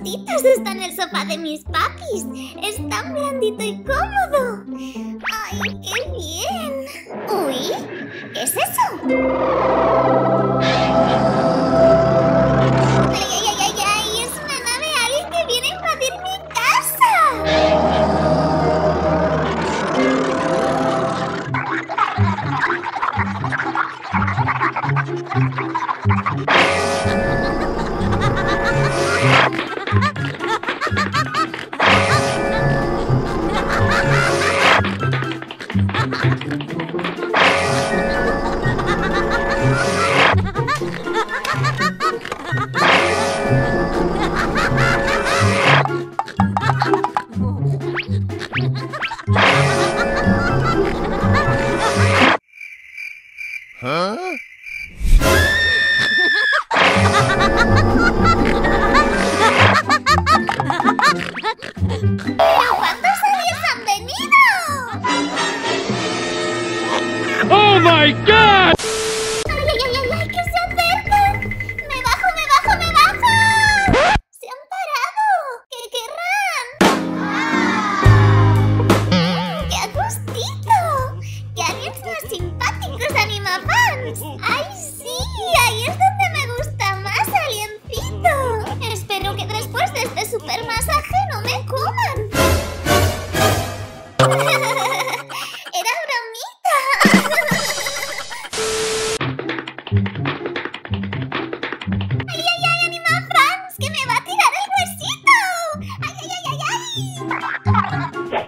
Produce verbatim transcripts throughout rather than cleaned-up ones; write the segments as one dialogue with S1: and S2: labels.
S1: gustitos está en el sofá de mis papis. Es tan blandito y cómodo. ¡Ay, qué bien! Uy, ¿qué es eso? ¡Ay, ay, ay, ay, ay! ¡Es una nave alien que viene a invadir mi casa!
S2: ¿Ah?
S1: ¿Pero cuántos aliens han venido?
S3: ¡Oh, my God!
S1: ¡Ay, ay, ay, ay! ¡Que se acercan! ¡Me bajo, me bajo, me bajo! ¡Se han parado! ¿Qué querrán? ¡Mm, ¡qué gustito! ¡Qué aliens más simpáticos, Animafans! ¡Ay, sí! ¡Ahí es donde me gusta más, aliencito! Espero que después de este super masaje no me coman. ¡Era bromita! ¡Ay, ay, ay, Animafans! ¡Que me va a tirar el huesito! ¡Ay, ay, ay, ay, ay!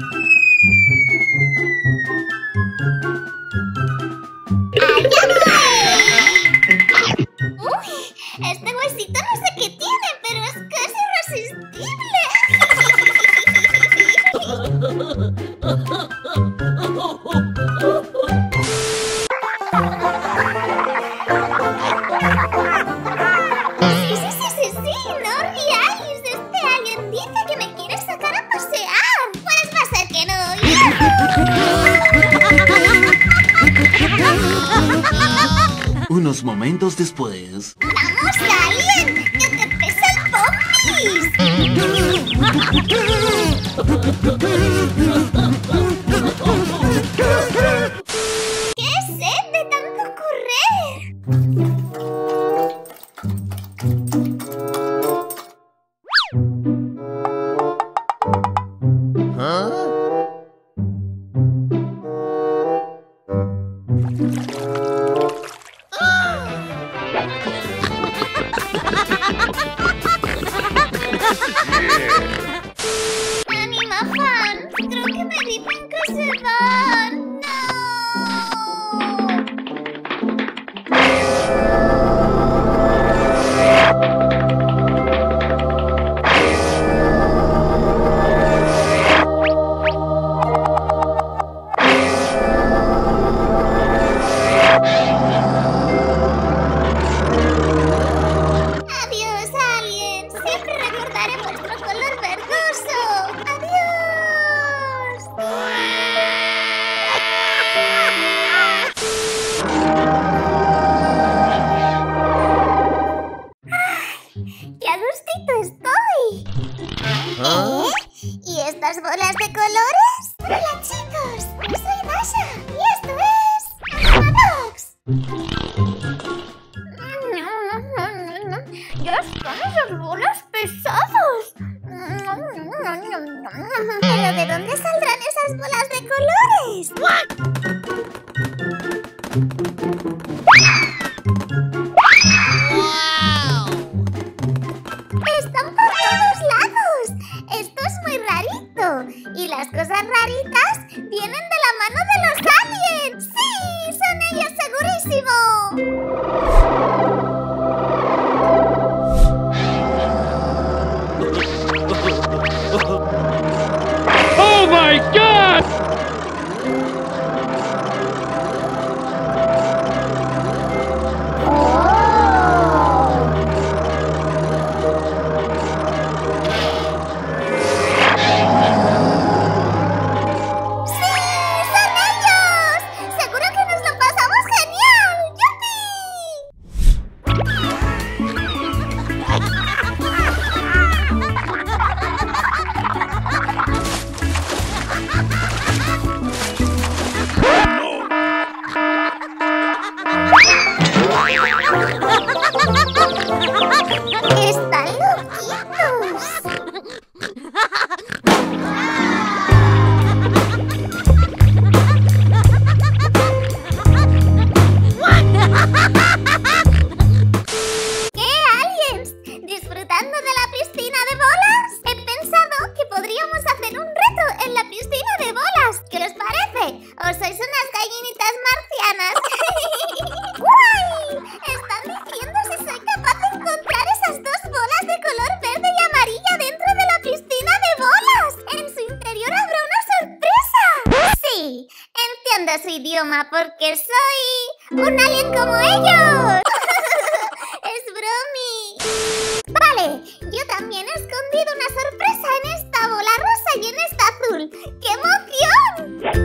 S1: ¡Uy! Este huesito no sé qué tiene, pero es casi irresistible. Sí, sí, sí, sí, sí, no os riáis. Este alien dice que me quiere sacar a pasear. Pues va a ser que no.
S2: Unos momentos después.
S1: ¡Vamos, alien! ¡Que te pesa el popis! ¡Qué sed de tanto correr!
S2: ¿Ah?
S1: Animafans, creo que me dicen que se van. ¡No! Adiós, alien. Siempre recordaré vuestro color verdoso. Adiós. ¡Ay! ¡Qué a gustito estoy!
S2: ¿Ah?
S1: ¿Eh? ¿Y estas bolas de colores? Hola, chicos. Soy Dasha y esto es Animadogs. ¡Ya están esas bolas pesadas! ¿Pero de dónde saldrán esas bolas de colores? ¡Están por todos lados! Esto es muy rarito. Y las cosas raritas vienen de la mano de los aliens. ¡Sí! ¡Son ellos segurísimo!
S3: ¡Oh, my God!
S1: ¡Sí! ¡Son ellos! ¡Seguro que nos lo pasamos genial! ¡Yujú! porque soy un alien como ellos. Es bromi. Vale, yo también he escondido una sorpresa en esta bola rosa y en esta azul. ¡Qué emoción!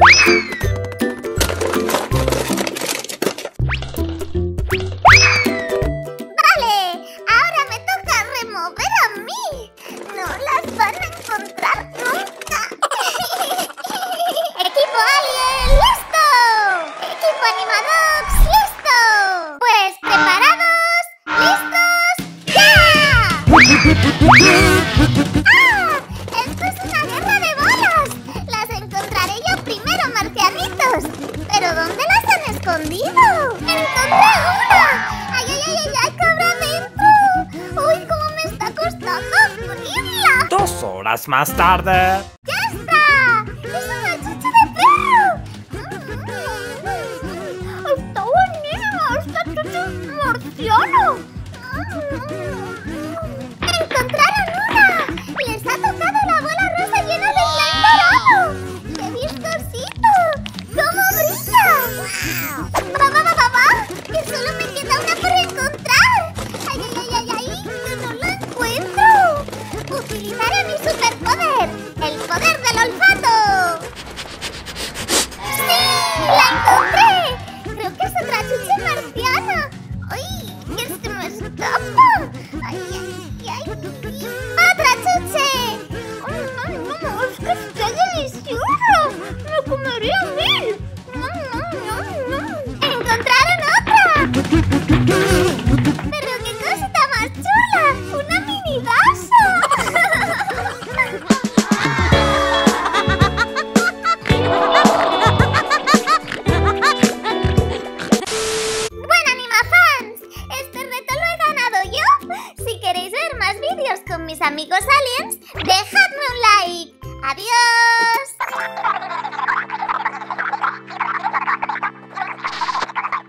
S1: Vale, ahora me toca remover a mí. No las van a encontrar nunca. ¡Equipo Alien, listo! ¡Equipo Animadox, listo! Pues, ¿preparados? ¿Listos? ¡Ya! ¡Ah! ¡Esto es una guerra de bolas! Las encontraré yo primero, marcianitos. ¿Pero dónde las han escondido? ¡Encontré una! ¡Ay, ay, ay, ay! ay ¡cabra dentro! ¡Uy, cómo me está costando abrirla!
S4: Dos horas más tarde.
S1: ¡Ya está! ¡Es una chucha de perro! ¡Está buenísimo! ¡Esta chucha es marciano! ¡Encontraron una! ¡Les ha tocado la bola rosa llena de slime dorado! ¡Qué vistosito! ¡Cómo brilla! ¡Va, va, va, va, va! ¡Que solo me queda una por encontrar! ¡Ay, ay, ay, ay, ay! ¡Que no la encuentro! ¡Utilizaré mi superpoder! ¡El poder del olfato! ¡Sí! ¡La encontré! Creo que es otra chucha marciana. ¡Ay! ¡Que se me escapa! ¡Ay, ay, ay! ¡Otra chuche! ¡Ay, ay, no! ¡Es que está delicioso! ¡Me comería mil! ¡Encontraron otra! ¡Pero qué cosita más chula! ¡Una mini vaso! Bueno, Animafans, este reto lo he ganado yo. Si queréis ver más vídeos con mis amigos aliens,